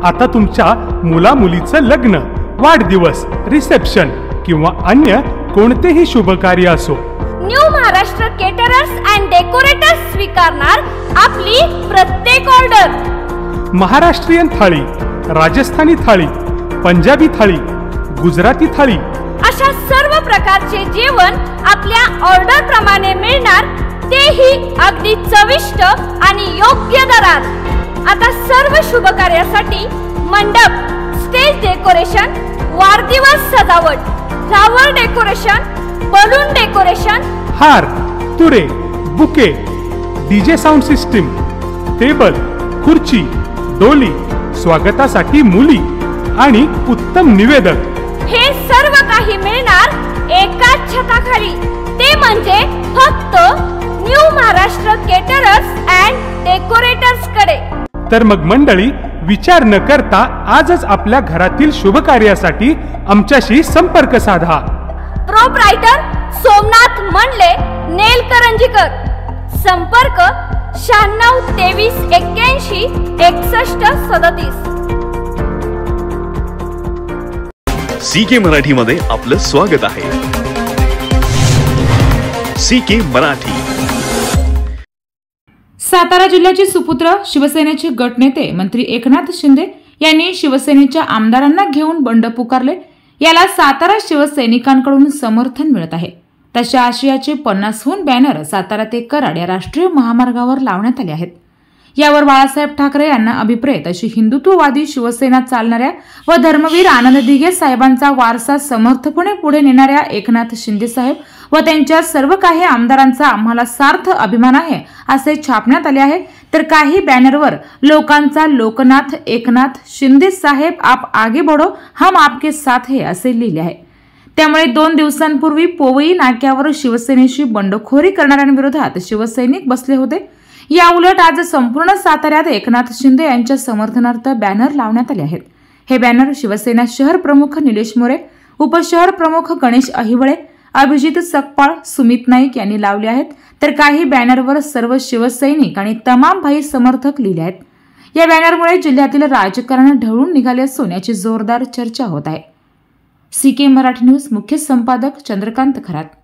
आता तुमच्या मुलामुलीचं लग्न, वाढदिवस, रिसेप्शन किंवा अन्य कोणतेही शुभ कार्य असो, new Maharashtra caterers and decorators स्वीकारणार आपली प्रत्येक ऑर्डर। महाराष्ट्रीयन थाळी, राजस्थानी थाळी, पंजाबी थाळी, गुजराती थाळी अशा सर्व प्रकारचे जेवण आपल्या ऑर्डर प्रमाणे मिळणार, तेही अगदी चविष्ट आणि योग्य दरात। आता सर्व शुभ कार्यासाठी मंडप, स्टेज डेकोरेशन, वाढदिवस सजावट, फ्लावर डेकोरेशन, बलून डेकोरेशन, हार, तुरे, bouquet, DJ sound system, table, खुर्ची, डोली, स्वागतासाठी मुली आणि उत्तम निवेदक, हे सर्व काही मिळणार एकाच छताखाली, ते म्हणजे फक्त new Maharashtra caterers and decorators कडे। तर मग मंडळी, विचार न करता आजच आपल्या घरातील शुभ कार्यासाठी आमच्याशी संपर्क साधा। प्रोप्रायटर सोमनाथ मंडले, नेलकरंजीकर, संपर्क 96 23 81 61 37। सीके मराठी मध्ये आपलं स्वागत आहे। सीके मराठी। सातारा जिल्ह्याचे सुपुत्र शिवसेनेचे गटनेते मंत्री एकनाथ शिंदे यांनी शिवसेनेच्या आमदारांना घेऊन बंड पुकारले। याला सातारा शिवसैनिकांकडून समर्थन मिळत आहे। तशा आशयाचे 50हून बॅनर सातारा ते कराड या राष्ट्रीय महामार्गावर लावण्यात आले आहेत। यावर बाळासाहेब ठाकरे यांना अभिप्रेत अशी हिंदुत्ववादी शिवसेना चालणाऱ्या व धर्मवीर आनंद दिघे साहेबांचा वारसा समर्थपणे पुढे नेणाऱ्या एकनाथ शिंदे साहेब व त्यांच्या सर्व काही आमदारांचा आम्हाला सार्थ अभिमान आहे असे छापण्यात आले आहे। तर काही बॅनरवर लोकांचा लोकनाथ एकनाथ शिंदे साहेब आप आगे बढ़ो, हम आपके साथ है असे लिहिले आहे। त्यामुळे 2 दिवसांपूर्वी पोवई नाक्यावर शिवसेनेशी बंडखोरी करणाऱ्यांविरोधात शिवसैनिक बसले होते। या उलट आज संपूर्ण साताऱ्यात एकनाथ शिंदे यांच्या समर्थनार्थ बॅनर लावण्यात आले आहेत। हे बॅनर शिवसेना शहर प्रमुख निलेश मोरे, उपशहर प्रमुख गणेश अहिवळे, अभिजित सकपाळ, सुमित नाईक यांनी लावले आहेत। तर काही बॅनरवर सर्व शिवसैनिक आणि तमाम भाई समर्थक लिहिले आहेत। या बॅनरमुळे जिल्ह्यातील राजकारण ढवळून निघाले असून याची जोरदार चर्चा होत आहे। सीके मराठी न्यूज मुख्य संपादक चंद्रकांत खरात।